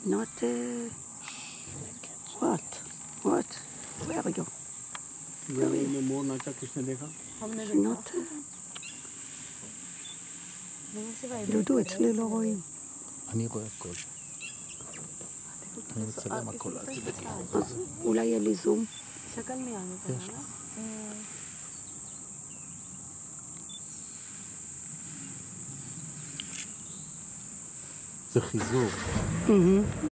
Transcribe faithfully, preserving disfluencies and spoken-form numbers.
not uh, what what where are you जंगल में मोर नाचा किसने देखा? हमने not דודו אצלי לא רואים. אני רואה הכל. אני מצלם הכל. אז אולי יהיה לי זום. שקל מיד יש. זה חיזור.